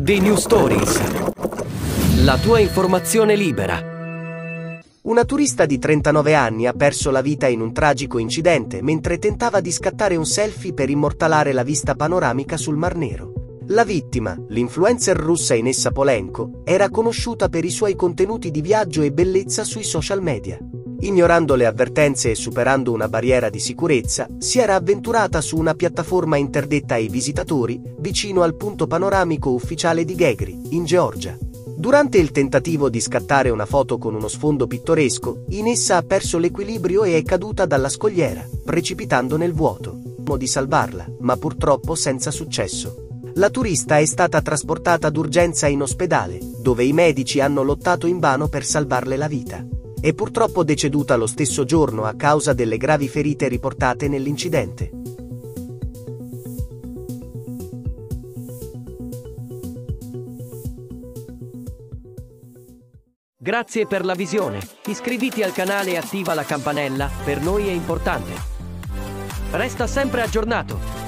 The New Stories. La tua informazione libera. Una turista di 39 anni ha perso la vita in un tragico incidente mentre tentava di scattare un selfie per immortalare la vista panoramica sul Mar Nero. La vittima, l'influencer russa Inessa Polenko, era conosciuta per i suoi contenuti di viaggio e bellezza sui social media. Ignorando le avvertenze e superando una barriera di sicurezza, si era avventurata su una piattaforma interdetta ai visitatori vicino al punto panoramico ufficiale di Gagri, in Georgia. Durante il tentativo di scattare una foto con uno sfondo pittoresco, Inessa ha perso l'equilibrio e è caduta dalla scogliera, precipitando nel vuoto. Di salvarla, ma purtroppo senza successo. La turista è stata trasportata d'urgenza in ospedale, dove i medici hanno lottato invano per salvarle la vita. È purtroppo deceduta lo stesso giorno a causa delle gravi ferite riportate nell'incidente. Grazie per la visione. Iscriviti al canale e attiva la campanella, per noi è importante. Resta sempre aggiornato.